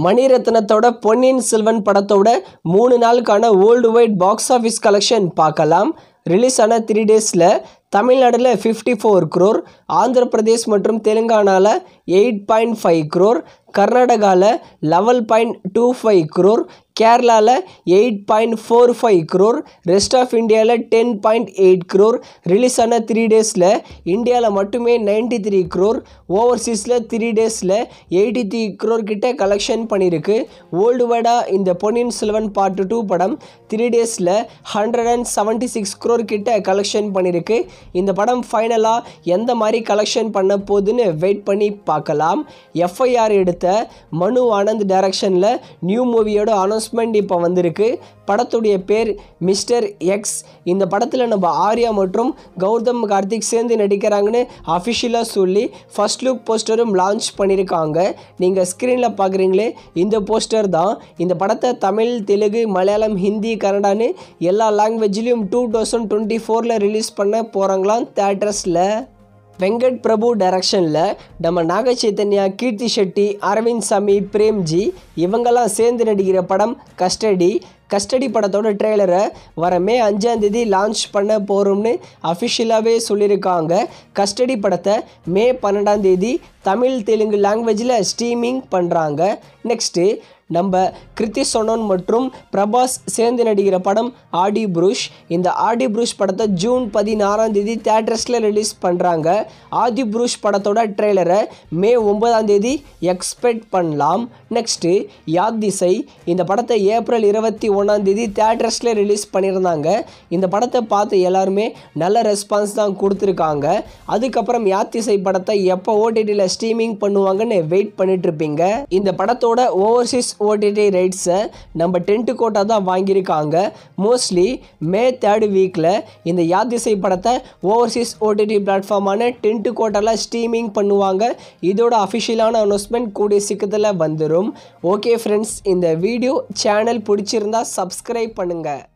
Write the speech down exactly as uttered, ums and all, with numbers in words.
மணிரத்னத்தோட பொன்னியின் செல்வன் படத்தோட மூணு நாளுக்கான world wide box office collection பார்க்கலாம். ரிலீஸ் ஆன த்ரீ டேஸில் தமிழ்நாடுல ஃபிஃப்டி ஃபோர் க்ரோர், ஆந்திர பிரதேஷ் மற்றும் தெலுங்கானாவில் எயிட் பாயிண்ட் ஃபைவ் க்ரோர், கர்நாடகாவில் eleven point two five crore, கேரளாவில் eight point four five crore, rest of இந்தியாவில் ten point eight crore. Release ஆன த்ரீ டேஸில் இந்தியாவில் மட்டுமே நைன்டி த்ரீ க்ரோர், ஓவர்சீஸில் த்ரீ டேஸில் எயிட்டி த்ரீ க்ரோர் கிட்ட கலெக்ஷன் பண்ணியிருக்கு. வேர்ல்டு வைடாக இந்த பொன்னியின் செல்வன் பார்ட் டூ படம் த்ரீ டேஸில் hundred and seventy six crore கிட்ட கலெக்ஷன் பண்ணியிருக்கு. இந்த படம் ஃபைனலாக எந்த மாதிரி கலெக்ஷன் பண்ண போகுதுன்னு வெயிட் பண்ணி பார்க்கலாம். எஃப்ஐஆர் எடுத்த மனு ஆனந்த் டைரக்ஷனில் நியூ மூவியோட அனௌன்ஸ்மெண்ட் இப்போ வந்திருக்கு. படத்துடைய பேர் மிஸ்டர் எக்ஸ். இந்த படத்தில் நம்ம ஆர்யா மற்றும் கௌதம் கார்த்திக் சேர்ந்து நடிக்கிறாங்கன்னு அஃபிஷியலாக சொல்லி ஃபர்ஸ்ட் லுக் போஸ்டரும் லான்ச் பண்ணியிருக்காங்க. நீங்கள் ஸ்க்ரீனில் பார்க்குறீங்களே இந்த போஸ்டர் தான் இந்த படத்தை தமிழ், தெலுங்கு, மலையாளம், ஹிந்தி, கன்னடான்னு எல்லா லாங்குவேஜ்லேயும் டூ தௌசண்ட் டுவெண்ட்டி ஃபோரில் ரிலீஸ் பண்ண போகிறாங்களாம் தியேட்டர்ஸில். வெங்கட் பிரபு டைரக்ஷனில் நம்ம நாக சைத்தன்யா, கீர்த்தி ஷெட்டி, அரவிந்த் சாமி, பிரேம்ஜி இவங்கெல்லாம் சேர்ந்து நடிக்கிற படம் கஸ்டடி. கஸ்டடி படத்தோட ட்ரெய்லரை வர மே அஞ்சாந்தேதி லான்ச் பண்ண போகிறோம்னு அஃபிஷியலாகவே சொல்லியிருக்காங்க. கஸ்டடி படத்தை மே பன்னெண்டாம் தேதி தமிழ், தெலுங்கு லாங்குவேஜில் ஸ்ட்ரீமிங் பண்ணுறாங்க. நெக்ஸ்ட்டு நம்ம கிருத்தி சோனன் மற்றும் பிரபாஸ் சேர்ந்து நடிக்கிற படம் ஆடிபுருஷ். இந்த ஆடிபுருஷ் படத்தை ஜூன் பதினாறாம் தேதி தியேட்டர்ஸில் ரிலீஸ் பண்ணுறாங்க. ஆதிபுருஷ் படத்தோட ட்ரெய்லரை மே ஒன்பதாம் தேதி எக்ஸ்பெக்ட் பண்ணலாம். நெக்ஸ்ட்டு யாத்திசை. இந்த படத்தை ஏப்ரல் இருபத்தி ஒன்றாம் தேதி தியேட்டர்ஸில் ரிலீஸ் பண்ணியிருந்தாங்க. இந்த படத்தை பார்த்து எல்லாருமே நல்ல ரெஸ்பான்ஸ் தான் கொடுத்துருக்காங்க. அதுக்கப்புறம் யாத்திசை படத்தை எப்போ ஓடிடியில் ஸ்ட்ரீமிங் பண்ணுவாங்கன்னு வெயிட் பண்ணிட்டுருப்பீங்க. இந்த படத்தோட ஓவர்சீஸ் ஓடிடி ரைட்ஸை நம்ம டென்ட் கோட்டா தான் வாங்கியிருக்காங்க. மோஸ்ட்லி மே தேர்ட் வீக்கில் இந்த யாத்திசை படத்தை ஓவர்சீஸ் ஓடிடி பிளாட்ஃபார்மான டென்ட் கோட்டாவில் ஸ்ட்ரீமிங் பண்ணுவாங்க. இதோட அஃபிஷியலான அனௌன்ஸ்மெண்ட் கூடிய சீக்கிரத்தில் வந்துடும். ஓகே ஃப்ரெண்ட்ஸ், இந்த வீடியோ சேனல் பிடிச்சிருந்தா சப்ஸ்கிரைப் பண்ணுங்கள்.